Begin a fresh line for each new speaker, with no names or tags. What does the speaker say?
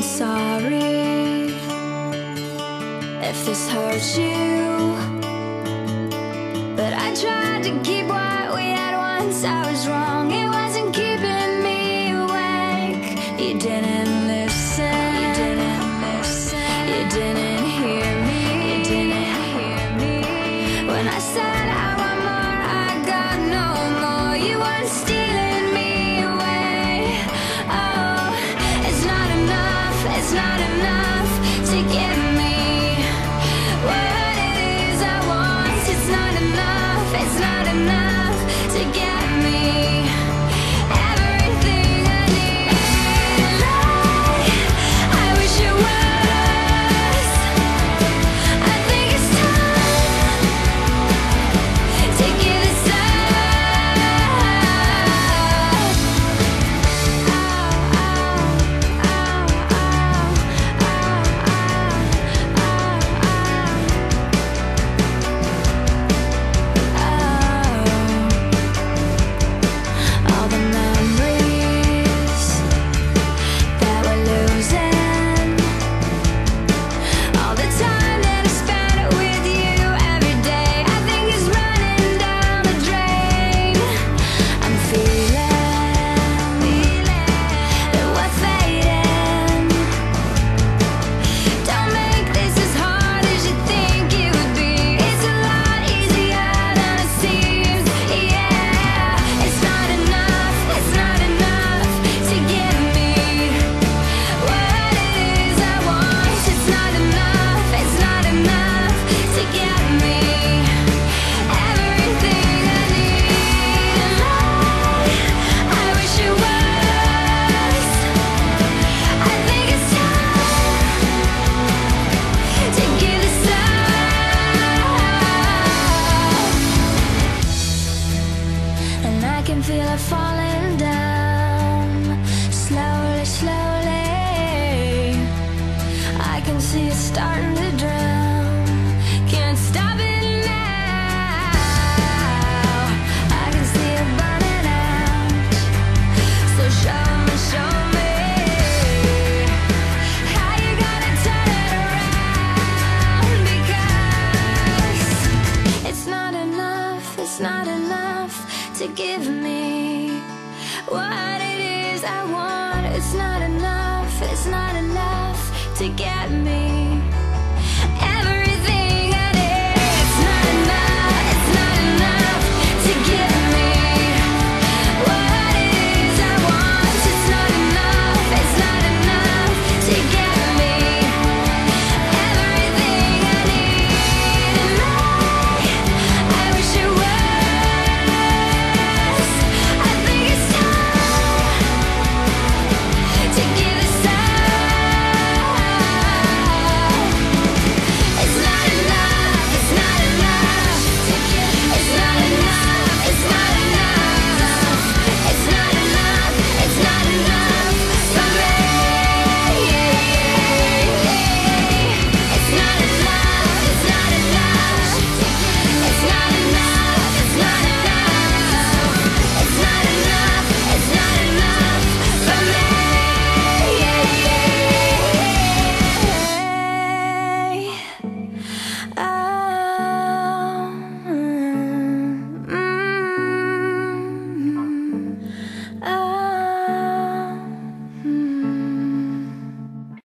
sorry if this hurts you, but I tried to keep what we had once. I was wrong, it wasn't keeping me awake. You didn't listen, you didn't listen, you didn't hear me, you didn't hear me. When I said I want more, I got no more. You weren't stealing me away. Oh, it's not enough, it's not enough to give me what it is I want. It's not enough, it's not enough to get me everything I need. Like, I wish it was. I think it's time to give this up. All the memories that we're losing, all the time that I spent with you every day, I think is running down the drain. I'm feeling that we're fading. Don't make this as hard as you think it would be. It's a lot easier than it seems. Yeah, it's not enough, it's not enough to give me what it is I want. It's not enough, it's not enough to get me everything I need. Like, I wish it was. I think it's time to give this up. And I can feel it falling down, slowly, slowly. I can see it starting to drown. Can't stop it now. I can see it burning out. So show me how you gonna turn it around. Because it's not enough, it's not enough to give me what it is I want. It's not enough, it's not enough to get me